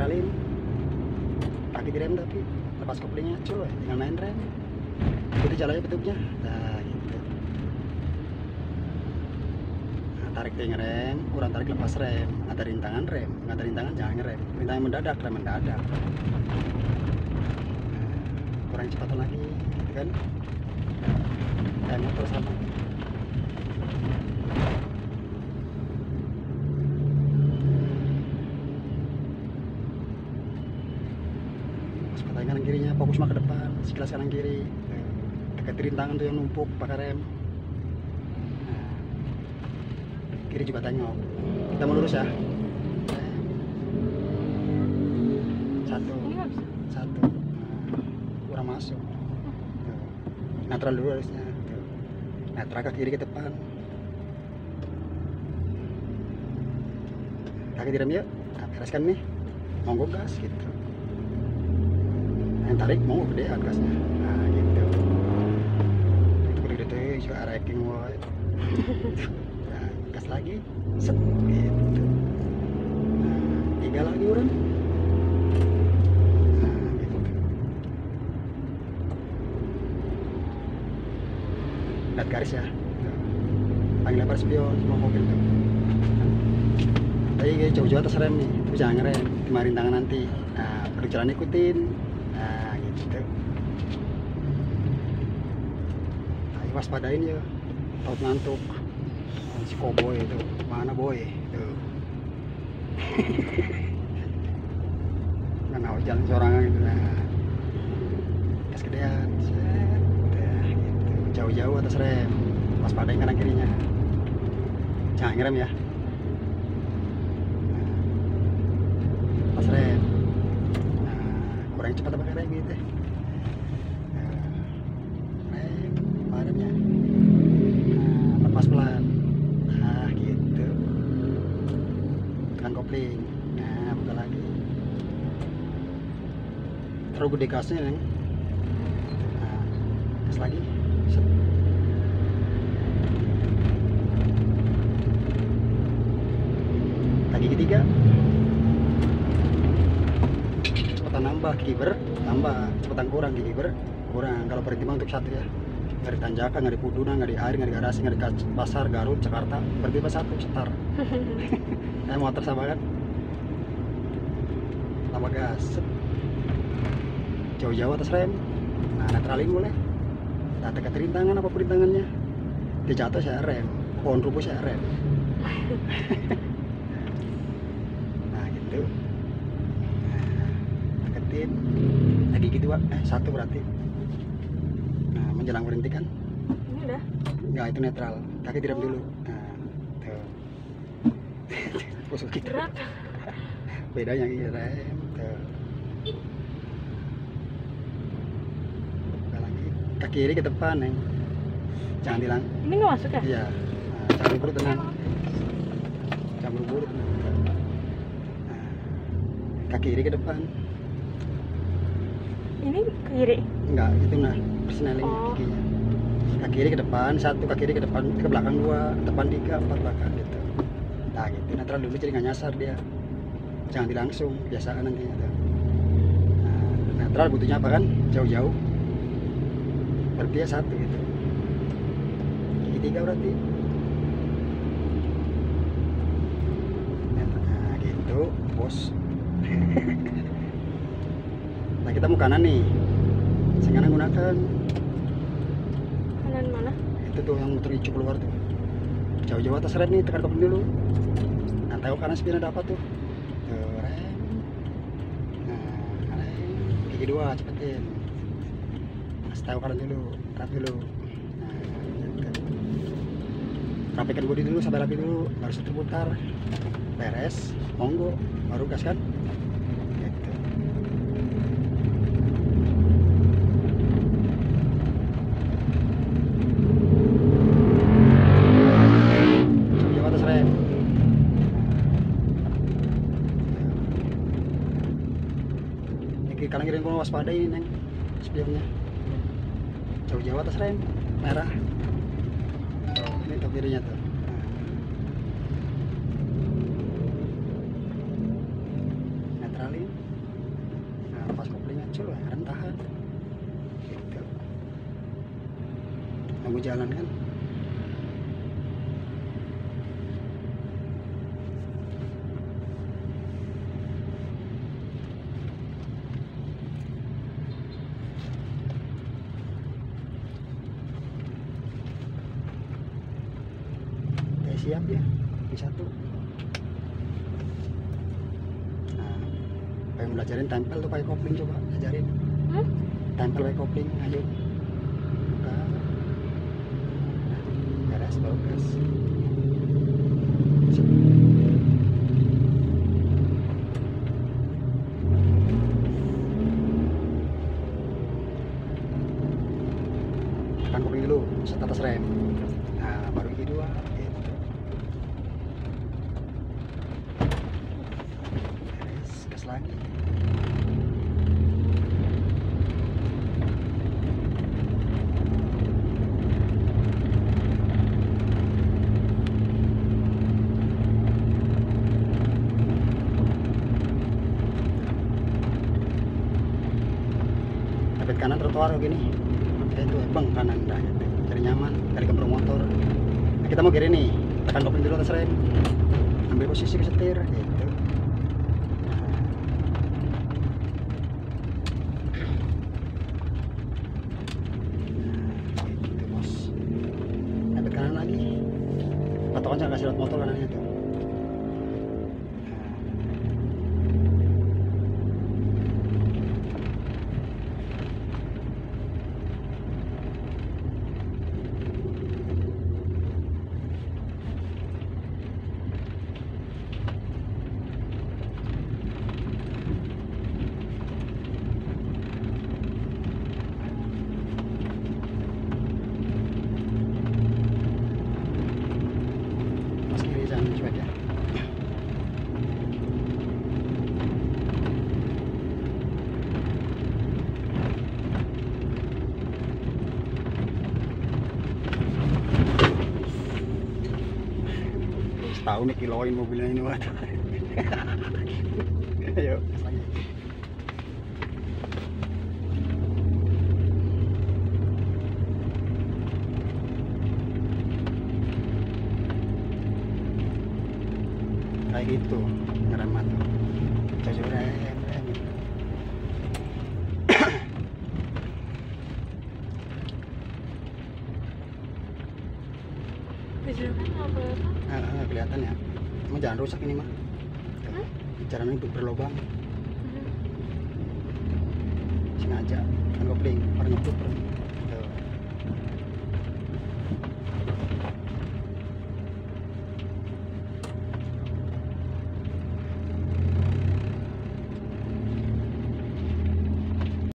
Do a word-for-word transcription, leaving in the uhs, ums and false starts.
netralin, kaki direm tapi lepas koplingnya cuy, tinggal main rem, ikuti jalannya bentuknya, nah gitu. Nah, tarik tinggal rem, kurang tarik lepas rem, ngadarin tangan rem, ngadarin tangan jangan ngerem, rintangan mendadak, rem mendadak. Nah, kurang cepatan lagi, gitu kan? Kayak motor sama. Kanan kirinya fokus mah ke depan, sekilas kanan kiri, dekat rintangan tuh yang numpuk pakai rem. Nah, kiri juga tengok, kita mau lurus ya. Satu, satu, nah, kurang masuk. Tuh. Netral dulu harusnya. Tuh. Netral ke kiri ke depan. Kaki direm yuk, nah, bereskan nih, monggo gas gitu. Yang tarik mau gedean gasnya, nah gitu. Itu gede-gede juga raking woy. Nah, gas lagi, set gitu. Nah, tiga lagi orang. Nah gitu. Lihat garis ya, tuh. Paling lebar spion semua mobil tuh. Tapi jauh-jauh atas rem nih, tapi jangan ngerem, kemarin tangan nanti. Nah, perlu jalan ikutin. Nah gitu. Ayo waspadain ya, taut ngantuk. Si Koboy itu, mana boy? Tuh. Nggak mau jalan sorangan gitu. Nah, gas gedean, set. Udah gitu. Jauh-jauh atas rem, waspadain kanan kirinya. Jangan ngerem ya. Nah, pas rem. Kurang cepat pakai rem gitu. Nah, rem, remnya. Nah, lepas pelan. Nah, gitu. Tekan kopling. Nah, buka lagi. Terlalu gede gasnya, Neng. Nah, gas lagi. Set. Kaki ketiga. Nambah kiber, tambah cepetan kurang kiber, kurang. Kalau berhenti untuk satu ya, nggak di tanjakan, nggak di Puduna, nggak di air, nggak di garasi, nggak di pasar Garut, Jakarta, berhenti pas satu setar. Kayak motor sama kan, tambah gas, jauh-jauh atas rem. Nah, netralin boleh. Nah, dekat rintangan apa perintangannya, dia jatuh saya rem, pohon rubuh saya rem. Nah gitu. Lagi gitu Pak, eh satu berarti. Nah menjelang berhenti kan? Ini udah? Enggak, itu netral, kaki direm dulu. Nah tuh. Pusuk gitu. Berat. Bedanya ini rem tuh. Buka lagi, kaki kiri ke depan Neng. Jangan hilang. Ini nggak masuk ya? Iya. Nah, jangan buru-buru tenang. Jangan buru-buru tenang. Nah, kaki kiri ke depan. Ini ke kiri? Enggak, itu nah persneling oh. kakinya. Kaki kiri ke depan, satu kaki kiri ke depan, ke belakang dua, depan tiga, empat belakang gitu. Nah gitu, netral dulu jadi nggak nyasar dia. Jangan dilangsung, biasaan nantinya tuh. Nah, netral butuhnya apa kan? Jauh-jauh. Berarti ya satu gitu. Kaki tiga berarti. Nah gitu, bos. Nah kita mau kanan nih, saya kanan gunakan. Kanan mana? Itu tuh yang muter hijau keluar tuh. Jauh-jauh atas rem nih, tekan kopling dulu. Nah tahu kanan spin ada apa tuh? Tuh rem. Nah rem, gigi dua cepetin. Nah tahu kanan dulu, rap dulu. Nah gitu. Rapikan bodi dulu, sampai rapi dulu, baru terputar. Beres, monggo, baru gas kan? Gitu. Kanan kiri gua waspada ini Neng, spionnya jauh-jauh atas rem merah. Tuh, ini top kirinya tuh. Nah. Netralin. muncul lah, rem tahan gitu. Nunggu jalan kan. Udah siap ya di satu. Nah, pengen belajarin tempel tuh pakai kopling, coba ajarin. Hmm? Tempel pakai kopling, ayo. Buka. Nah, beres, baru gas. Sip. Tekan kopling dulu, set atas rem. Nah, baru gigi dua. Gitu. Beres, gas lagi. Tepet kanan trotoar gini. Itu bang kanan dah gitu. Cari nyaman, cari gembrong motor. Nah, kita mau kiri nih, tekan kopling dulu atas rem, ambil posisi ke setir gitu. Nah, gitu bos. Tepet kanan lagi, patokan jangan kasih lewat motor kanannya tuh. Mas kiri jangan cuek ya. Tahu nih kiloin mobilnya ini waduh. Ayo gas lagi. Kayak gitu ngeremat tuh. Coba rem rem. Kejadian apa apa? Ah, ah, kelihatan ya. Cuma jangan rusak ini mah. Hah? Caranya untuk berlobang. Hmm. Sengaja kan kopling, orang ngebut.